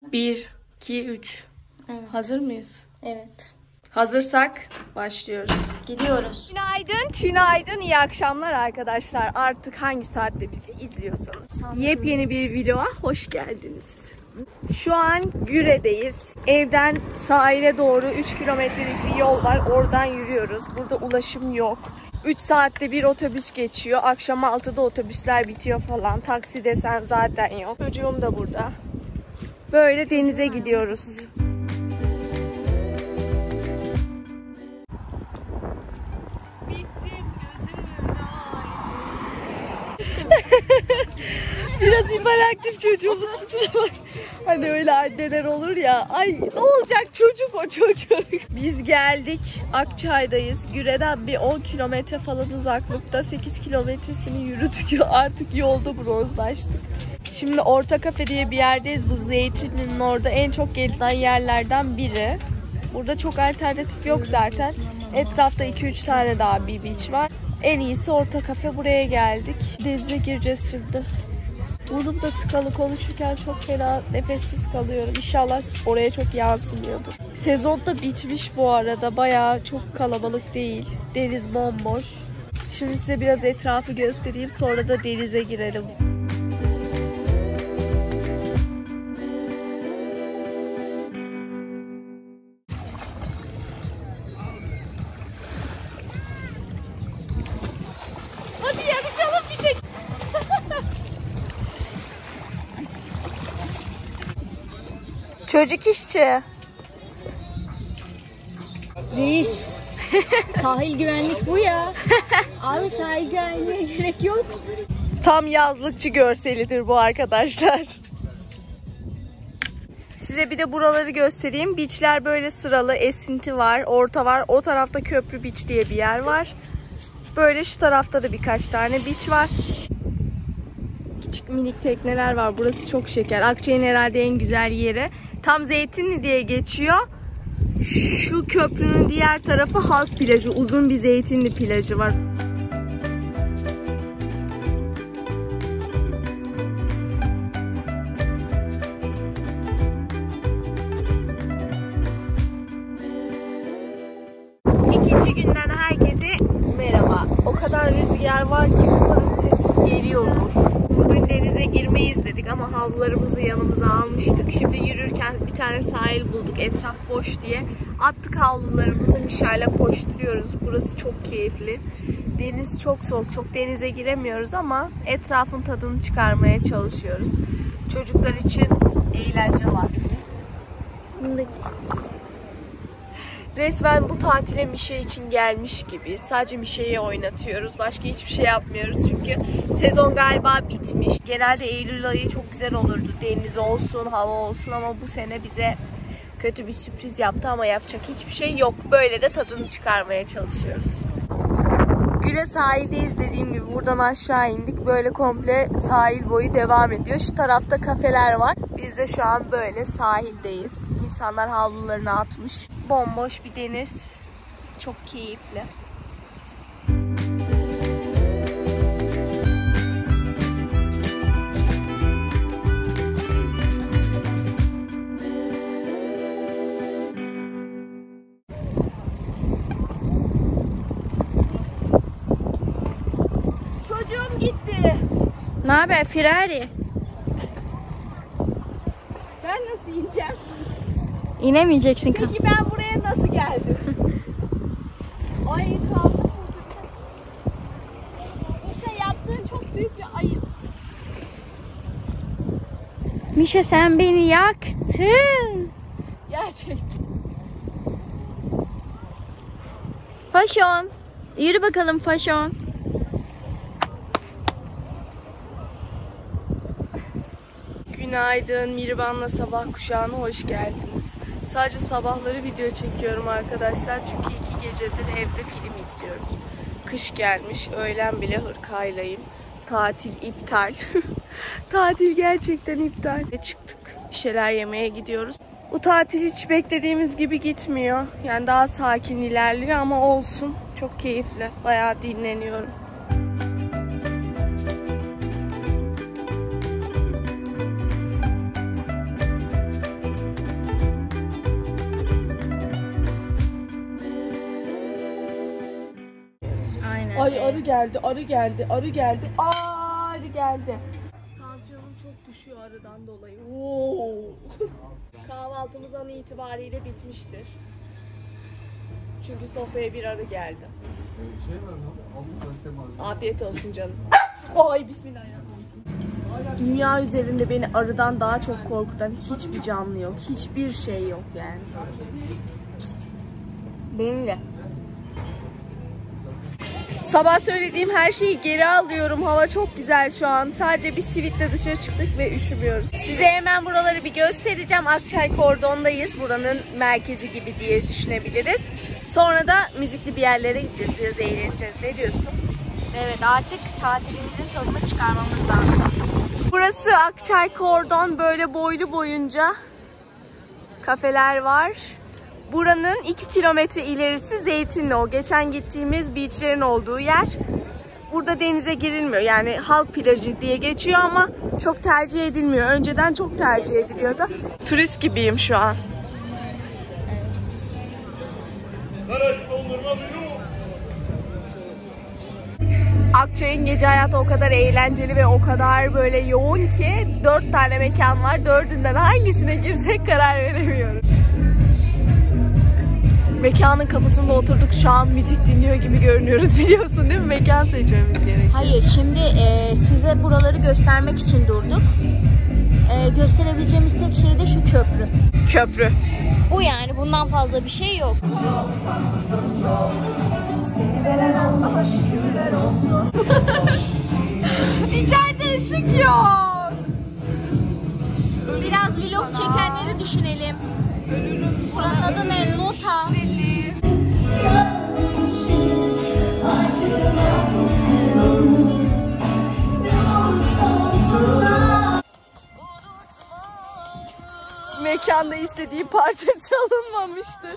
1, 2, 3. Evet. Hazır mıyız? Evet. Hazırsak başlıyoruz. Gidiyoruz. Tünaydın, iyi akşamlar arkadaşlar. Artık hangi saatte bizi izliyorsanız. Yepyeni bir vloga hoş geldiniz. Şu an Güre'deyiz. Evden sahile doğru 3 kilometrelik bir yol var. Oradan yürüyoruz. Burada ulaşım yok. 3 saatte bir otobüs geçiyor. Akşam 6'da otobüsler bitiyor falan. Taksi desen zaten yok. Çocuğum da burada. Böyle denize gidiyoruz. Biraz hiperaktif çocuğumuz, kusura bak. Hani öyle anneler olur ya. Ay ne olacak çocuk o çocuk. Biz geldik. Akçay'dayız. Güre'den bir 10 kilometre falan uzaklıkta. 8 kilometresini yürüdük. Artık yolda bronzlaştık. Şimdi Orta Kafe diye bir yerdeyiz. Bu Zeytinli'nin orada en çok gelinen yerlerden biri. Burada çok alternatif yok zaten. Etrafta 2-3 tane daha bir beach var. En iyisi Orta Kafe, buraya geldik. Denize gireceğiz şimdi. Burnum da tıkalı, konuşurken çok fena nefessiz kalıyorum. İnşallah oraya çok yansımıyordur. Sezon da bitmiş bu arada. Bayağı çok kalabalık değil. Deniz bomboş. Şimdi size biraz etrafı göstereyim. Sonra da denize girelim. Çocuk işçi. Reis. Sahil güvenlik bu ya. Abi sahil güvenliğe gerek yok. Tam yazlıkçı görselidir bu arkadaşlar. Size bir de buraları göstereyim. Beachler böyle sıralı, esinti var, orta var. O tarafta Köprü Beach diye bir yer var. Böyle şu tarafta da birkaç tane beach var. Küçük minik tekneler var. Burası çok şeker. Akçay'ın herhalde en güzel yeri. Tam Zeytinli diye geçiyor. Şu köprünün diğer tarafı halk plajı. Uzun bir Zeytinli plajı var. İkinci günden herkese merhaba. O kadar rüzgar var ki umarım sesim geliyordur. Bugün denize girmeyiz dedik ama havlularımızı yanımıza almıştık. Şimdi yürürken bir tane sahil bulduk, etraf boş diye. Attık havlularımızı, Mişa'yla koşturuyoruz. Burası çok keyifli. Deniz çok soğuk, çok denize giremiyoruz ama etrafın tadını çıkarmaya çalışıyoruz. Çocuklar için eğlence vakti. Resmen bu tatile Mişa için gelmiş gibi. Sadece Mişa'yı oynatıyoruz. Başka hiçbir şey yapmıyoruz çünkü sezon galiba bitmiş. Genelde Eylül ayı çok güzel olurdu. Deniz olsun, hava olsun ama bu sene bize kötü bir sürpriz yaptı ama yapacak hiçbir şey yok. Böyle de tadını çıkarmaya çalışıyoruz. Güre sahildeyiz dediğim gibi. Buradan aşağı indik. Böyle komple sahil boyu devam ediyor. Şu tarafta kafeler var. Biz de şu an böyle sahildeyiz. İnsanlar havlularını atmış. Bomboş bir deniz. Çok keyifli. Çocuğum gitti. Ne haber Ferrari? Ben nasıl ineceğim? İnemeyeceksin. Peki ben buraya nasıl geldim? Ay kaldım. Mişa, yaptığın çok büyük bir ayıp. Mişa sen beni yaktın. Gerçekten. Faşon. Yürü bakalım faşon. Günaydın, Mihriban'la sabah kuşağına hoş geldiniz. Sadece sabahları video çekiyorum arkadaşlar çünkü 2 gecedir evde film izliyoruz. Kış gelmiş, öğlen bile hırkaylayım. Tatil iptal. Tatil gerçekten iptal. Çıktık, bir şeyler yemeye gidiyoruz. Bu tatil hiç beklediğimiz gibi gitmiyor. Yani daha sakin ilerliyor ama olsun. Çok keyifli, bayağı dinleniyorum. Ay arı geldi, arı geldi, arı geldi. Aa, arı geldi. Tansiyonum çok düşüyor arıdan dolayı. Oo. Kahvaltımız an itibariyle bitmiştir. Çünkü sofraya bir arı geldi. Afiyet olsun canım. Ay bismillahirrahmanirrahim. Dünya üzerinde beni arıdan daha çok korkutan hiçbir canlı yok. Hiçbir şey yok yani. Benim de. Sabah söylediğim her şeyi geri alıyorum. Hava çok güzel şu an. Sadece bir sivitle dışarı çıktık ve üşümüyoruz. Size hemen buraları bir göstereceğim. Akçay Kordon'dayız. Buranın merkezi gibi diye düşünebiliriz. Sonra da müzikli bir yerlere gideceğiz. Biraz eğleneceğiz. Ne diyorsun? Evet, artık tatilimizin tadını çıkarmamız lazım. Burası Akçay Kordon. Böyle boylu boyunca kafeler var. Buranın 2 kilometre ilerisi Zeytinli, o geçen gittiğimiz beachlerin olduğu yer. Burada denize girilmiyor. Yani halk plajı diye geçiyor ama çok tercih edilmiyor. Önceden çok tercih ediliyordu. Turist gibiyim şu an. Akçay'ın gece hayatı o kadar eğlenceli ve o kadar böyle yoğun ki 4 tane mekan var. 4'ünden hangisine girsek karar veremiyoruz. Mekanın kapısında oturduk, şu an müzik dinliyor gibi görünüyoruz, biliyorsun değil mi? Mekan seçmemiz gerekiyor. Hayır, şimdi size buraları göstermek için durduk. Gösterebileceğimiz tek şey de şu köprü. Köprü. Bu yani, bundan fazla bir şey yok. İçeride ışık yok. Biraz vlog çekenleri düşünelim. Buranın adı ne? Nota. Mekanda istediği parça çalınmamıştır.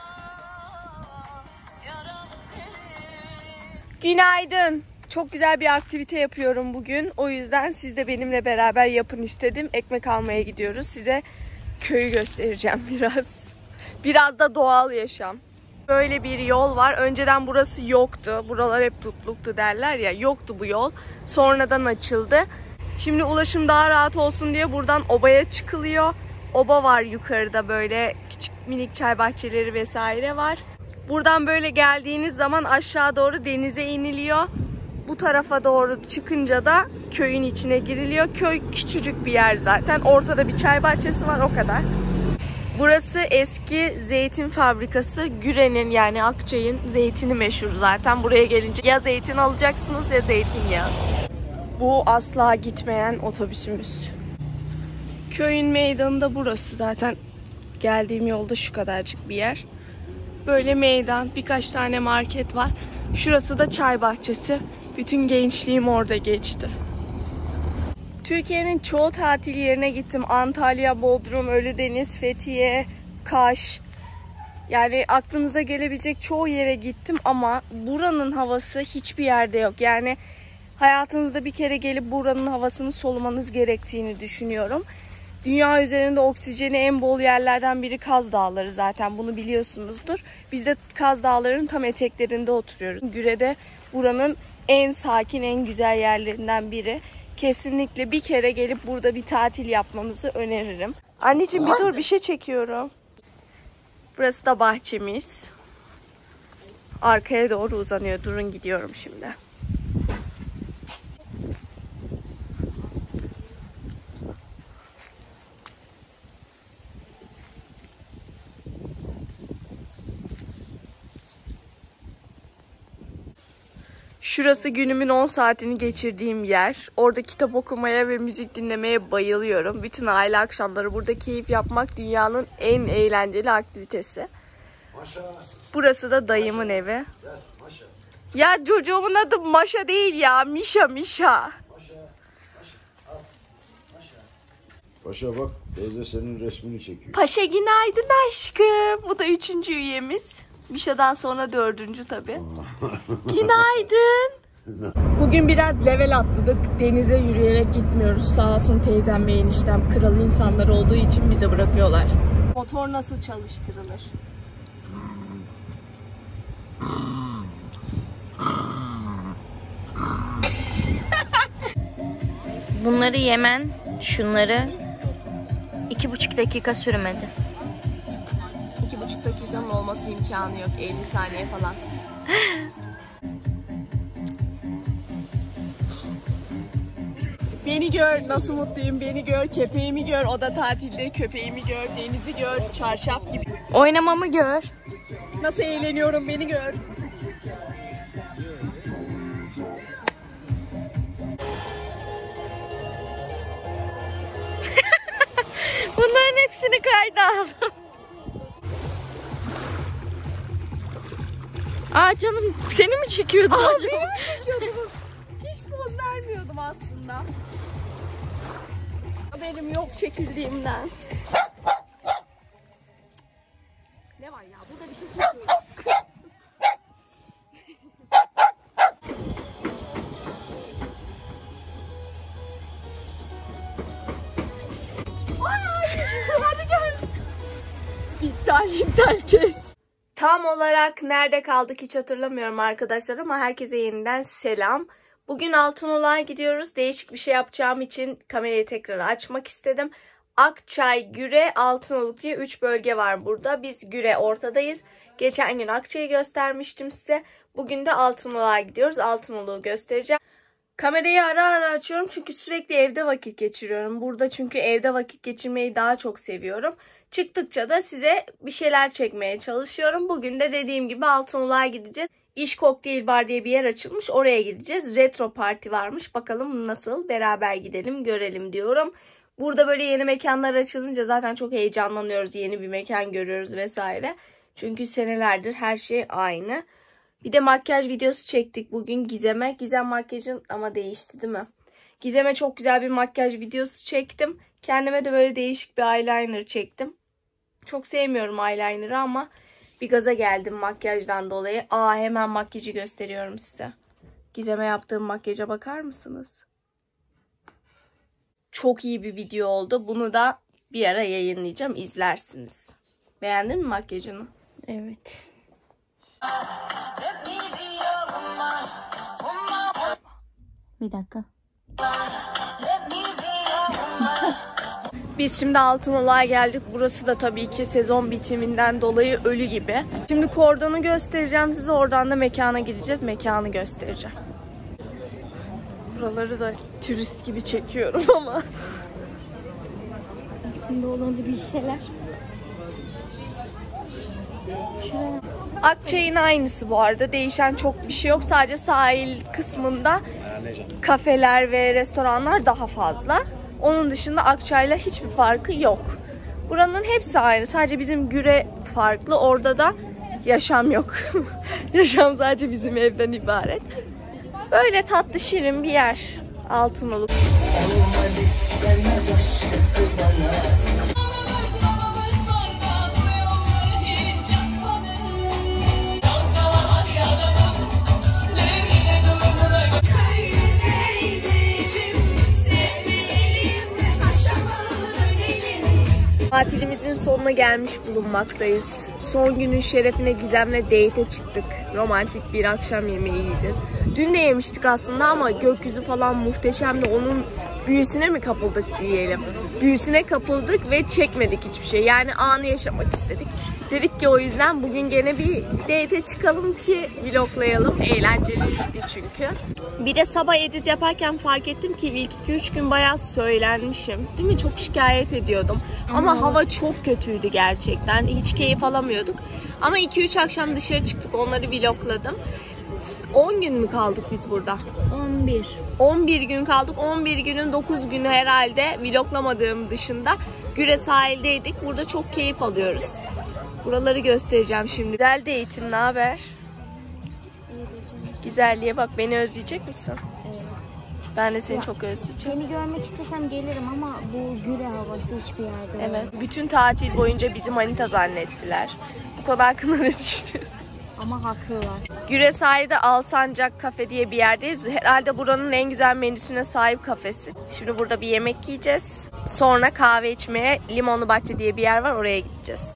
Günaydın. Çok güzel bir aktivite yapıyorum bugün. O yüzden siz de benimle beraber yapın istedim. Ekmek almaya gidiyoruz. Size köyü göstereceğim biraz. Biraz da doğal yaşam. Böyle bir yol var. Önceden burası yoktu. Buralar hep tutluktu derler ya. Yoktu bu yol. Sonradan açıldı. Şimdi ulaşım daha rahat olsun diye buradan obaya çıkılıyor. Oba var yukarıda, böyle küçük minik çay bahçeleri vesaire var. Buradan böyle geldiğiniz zaman aşağı doğru denize iniliyor. Bu tarafa doğru çıkınca da köyün içine giriliyor. Köy küçücük bir yer zaten. Ortada bir çay bahçesi var, o kadar. Burası eski zeytin fabrikası. Güre'nin, yani Akçay'ın zeytini meşhur zaten. Buraya gelince ya zeytin alacaksınız ya zeytinyağı. Bu asla gitmeyen otobüsümüz. Köyün meydanı da burası zaten. Geldiğim yolda şu kadarcık bir yer. Böyle meydan, birkaç tane market var. Şurası da çay bahçesi. Bütün gençliğim orada geçti. Türkiye'nin çoğu tatil yerine gittim. Antalya, Bodrum, Ölüdeniz, Fethiye, Kaş. Yani aklınıza gelebilecek çoğu yere gittim ama buranın havası hiçbir yerde yok. Yani hayatınızda bir kere gelip buranın havasını solumanız gerektiğini düşünüyorum. Dünya üzerinde oksijeni en bol yerlerden biri Kaz Dağları, zaten bunu biliyorsunuzdur. Biz de Kaz Dağları'nın tam eteklerinde oturuyoruz. Güre'de buranın en sakin, en güzel yerlerinden biri. Kesinlikle bir kere gelip burada bir tatil yapmanızı öneririm. Anneciğim bir dur, bir şey çekiyorum. Burası da bahçemiz. Arkaya doğru uzanıyor. Durun, gidiyorum şimdi. Şurası günümün 10 saatini geçirdiğim yer. Orada kitap okumaya ve müzik dinlemeye bayılıyorum. Bütün aile akşamları burada keyif yapmak dünyanın en eğlenceli aktivitesi. Burası da dayımın evi. Ya çocuğumun adı Maşa değil ya. Mişa, Mişa. Paşa bak, teyze senin resmini çekiyor. Paşa günaydın aşkım. Bu da 3. üyemiz. Mişa'dan sonra 4. tabii. Günaydın. Bugün biraz level atladık. Denize yürüyerek gitmiyoruz. Sağ olsun teyzem ve eniştem kral insanlar olduğu için bize bırakıyorlar. Motor nasıl çalıştırılır? Bunları yemen, şunları 2,5 dakika sürmedi. 2,5 dakikanın olması imkanı yok. 50 saniye falan. Beni gör, nasıl mutluyum, beni gör, köpeğimi gör, o da tatilde, köpeğimi gör, denizi gör, çarşaf gibi. Oynamamı gör. Nasıl eğleniyorum, beni gör. Bunların hepsini kayda aldım. Aa canım, seni mi çekiyordum acaba? Beni mi çekiyordunuz? Hiç poz vermiyordum aslında. Benim yok çekildiğimden. Ne var ya? Burada bir şey çekiyorum. Hadi gel. İptal kes. Tam olarak nerede kaldık hiç hatırlamıyorum arkadaşlar ama herkese yeniden selam. Bugün Altınoluk'a gidiyoruz. Değişik bir şey yapacağım için kamerayı tekrar açmak istedim. Akçay, Güre, Altınoluk diye 3 bölge var burada. Biz Güre ortadayız. Geçen gün Akçay'ı göstermiştim size. Bugün de Altınoluk'a gidiyoruz. Altınoluk'u göstereceğim. Kamerayı ara ara açıyorum çünkü sürekli evde vakit geçiriyorum. Burada çünkü evde vakit geçirmeyi daha çok seviyorum. Çıktıkça da size bir şeyler çekmeye çalışıyorum. Bugün de dediğim gibi Altınoluk'a gideceğiz. İş Kokteyl Bar diye bir yer açılmış. Oraya gideceğiz. Retro parti varmış. Bakalım nasıl? Beraber gidelim, görelim diyorum. Burada böyle yeni mekanlar açılınca zaten çok heyecanlanıyoruz. Yeni bir mekan görüyoruz vesaire. Çünkü senelerdir her şey aynı. Bir de makyaj videosu çektik bugün Gizem'e. Gizem makyajın ama değişti değil mi? Gizem'e çok güzel bir makyaj videosu çektim. Kendime de böyle değişik bir eyeliner çektim. Çok sevmiyorum eyeliner'ı ama bir gaza geldim makyajdan dolayı. Hemen makyajı gösteriyorum size. Gizem'e yaptığım makyaja bakar mısınız? Çok iyi bir video oldu. Bunu da bir ara yayınlayacağım. İzlersiniz. Beğendin mi makyajını? Evet. Bir dakika. Biz şimdi Altınoluk'a geldik. Burası da tabii ki sezon bitiminden dolayı ölü gibi. Şimdi kordonu göstereceğim size. Oradan da mekana gideceğiz. Mekanı göstereceğim. Buraları da turist gibi çekiyorum ama. Aslında olanı bilseler. Şuraya. Akçay'ın aynısı bu arada. Değişen çok bir şey yok. Sadece sahil kısmında kafeler ve restoranlar daha fazla. Onun dışında Akçay'la hiçbir farkı yok. Buranın hepsi aynı. Sadece bizim Güre farklı. Orada da yaşam yok. Yaşam sadece bizim evden ibaret. Böyle tatlı şirin bir yer. Altınoluk. Tatilimizin sonuna gelmiş bulunmaktayız. Son günün şerefine Gizem'le date'e çıktık. Romantik bir akşam yemeği yiyeceğiz. Dün de yemiştik aslında ama gökyüzü falan muhteşemdi. Onun büyüsüne mi kapıldık diyelim. Büyüsüne kapıldık ve çekmedik hiçbir şey. Yani anı yaşamak istedik. Dedik ki o yüzden bugün gene bir date'e çıkalım ki vloglayalım. Eğlenceliydi çünkü. Bir de sabah edit yaparken fark ettim ki ilk 2-3 gün bayağı söylenmişim. Değil mi? Çok şikayet ediyordum. Ama hava çok kötüydü gerçekten. Hiç keyif alamıyorduk. Ama 2-3 akşam dışarı çıktık. Onları vlogladım. 10 gün mü kaldık biz burada? 11. 11 gün kaldık. 11 günün 9 günü herhalde vloglamadığım dışında Güre sahildeydik. Burada çok keyif alıyoruz. Buraları göstereceğim şimdi. Güzel de eğitim, ne haber? Güzelliğe bak, beni özleyecek misin? Evet. Ben de seni çok özleyeceğim. Seni görmek istesem gelirim ama bu Güre havası hiçbir yerde yok. Evet. Bütün tatil boyunca bizi manita zannettiler. Bu konu hakkında ne düşünüyorsun? Ama haklılar. Güre sahilde Alsancak Kafe diye bir yerdeyiz. Herhalde buranın en güzel menüsüne sahip kafesi. Şimdi burada bir yemek yiyeceğiz. Sonra kahve içmeye Limonlu Bahçe diye bir yer var, oraya gideceğiz.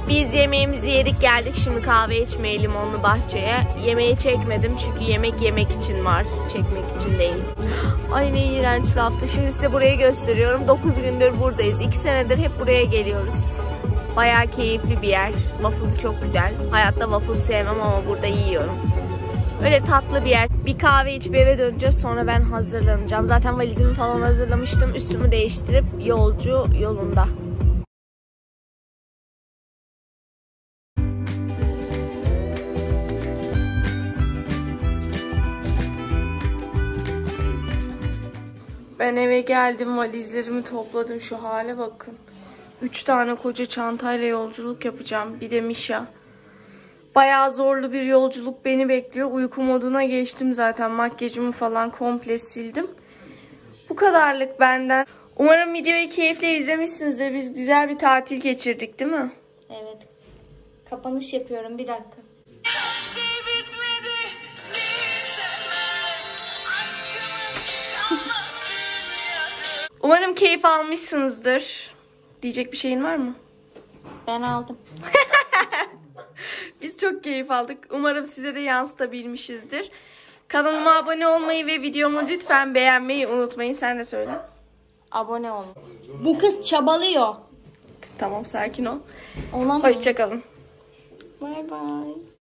Biz yemeğimizi yedik geldik, şimdi kahve içmeye limonlu bahçeye. Yemeği çekmedim çünkü yemek için var, çekmek için değil. Ay ne iğrenç laftı. Şimdi size burayı gösteriyorum. 9 gündür buradayız. 2 senedir hep buraya geliyoruz. Bayağı keyifli bir yer. Waffle çok güzel. Hayatta waffle sevmem ama burada yiyorum. Öyle tatlı bir yer. Bir kahve içip eve döneceğiz. Sonra ben hazırlanacağım. Zaten valizimi falan hazırlamıştım. Üstümü değiştirip yolcu yolunda. Ben eve geldim, valizlerimi topladım. Şu hale bakın. 3 tane koca çantayla yolculuk yapacağım. Bir de Mişa. Bayağı zorlu bir yolculuk beni bekliyor. Uyku moduna geçtim zaten. Makyajımı falan komple sildim. Bu kadarlık benden. Umarım videoyu keyifle izlemişsinizdir. Biz güzel bir tatil geçirdik değil mi? Evet. Kapanış yapıyorum, bir dakika. Umarım keyif almışsınızdır. Diyecek bir şeyin var mı? Ben aldım. Biz çok keyif aldık. Umarım size de yansıtabilmişizdir. Kanalıma abone olmayı ve videomu lütfen beğenmeyi unutmayın. Sen de söyle. Abone olun. Bu kız çabalıyor. Tamam, sakin ol. Ona Hoşça kalın. Bye bye.